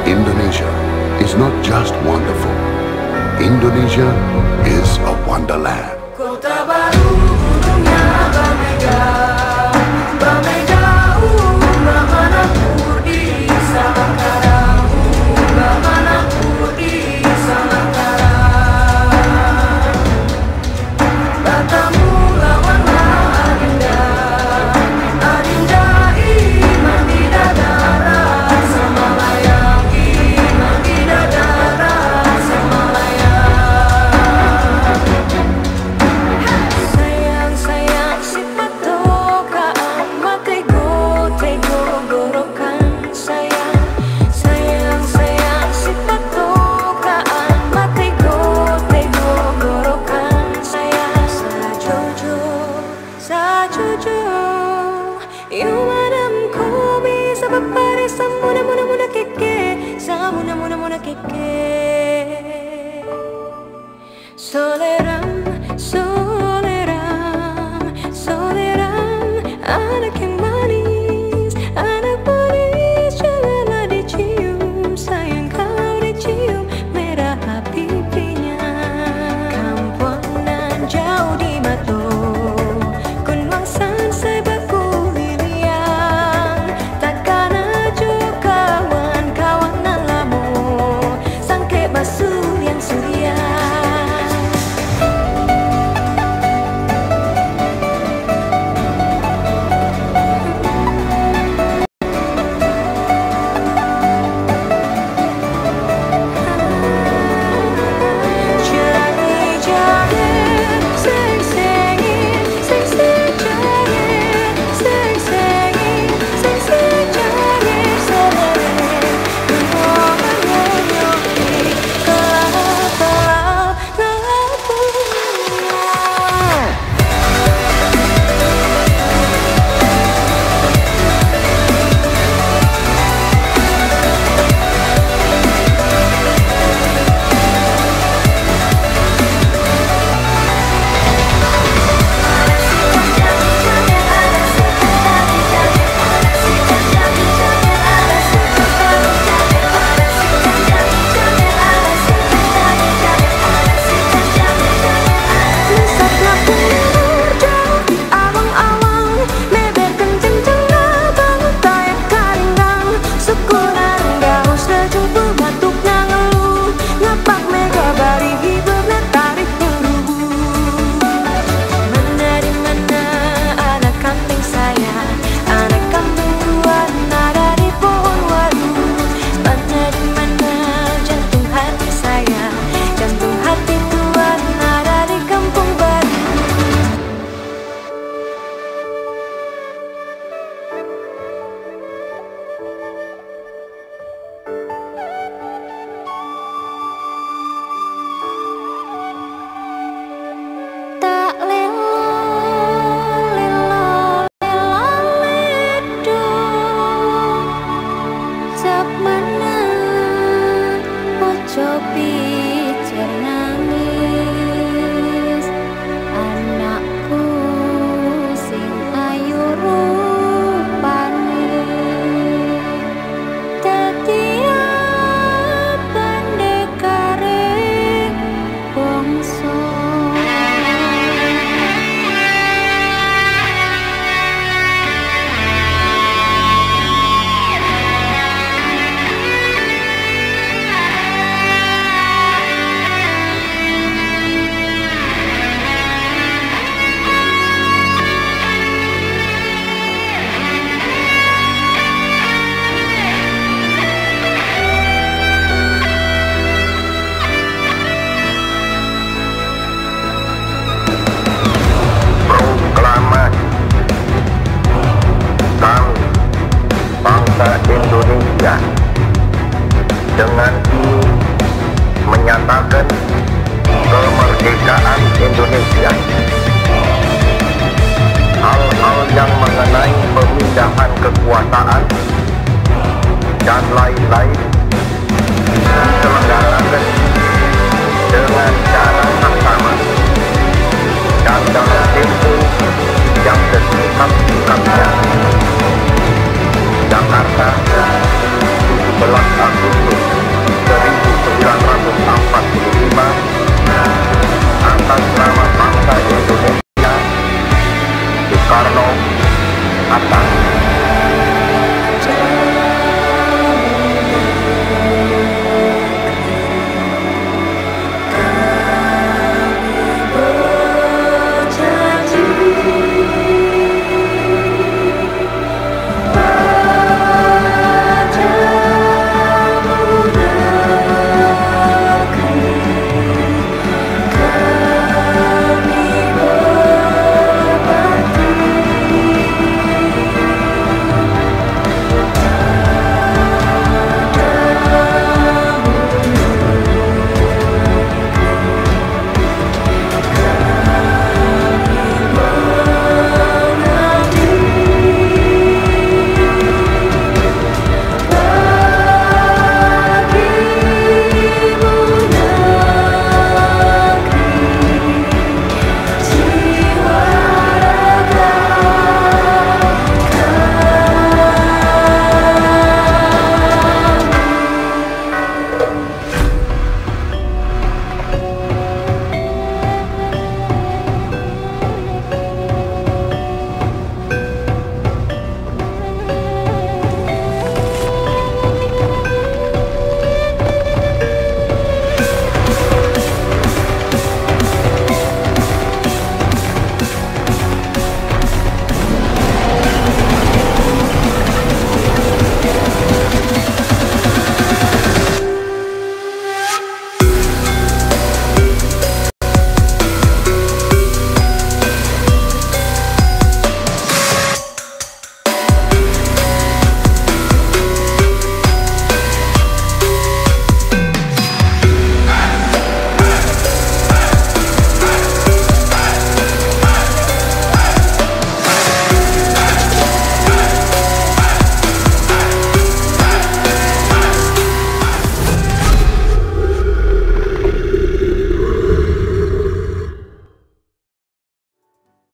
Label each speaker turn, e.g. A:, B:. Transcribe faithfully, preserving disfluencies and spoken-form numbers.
A: Indonesia is not just wonderful. Indonesia is a wonderland.
B: Kota baru gunungnya Bamega, Bamega umbah manapur di Salangkara, umbah manapur di Salangkara. Batamu lawanlah Adinda, Adinda iman di dadara, sama layang iman di dadara, sama layang. Sayang sayang si patokaan matego tego gorokan sayang. Sayang sayang si patokaan matego tego gorokan sayang. Sajojo sajojo yumadam ko bisa papare samuna muna muna keke samuna muna muna keke. Soleram, soleram, soleram, anak yang manis, anak manis, janganlah dicium, sayang kalau dicium, merah pipinya. Kampunan jauh di Mato, Kunwangsan sebaku liliang, takkan aja kawan-kawanan lamu, sangke basuh yang surya.
C: Indonesia dengan ini menyatakan kemerdekaan Indonesia. Hal-hal yang mengenai pemindahan kekuasaan dan lain-lain diselenggarakan dengan cara saksama dan dalam tempo yang sesingkat-singkatnya. Jakarta, tujuh belas Agustus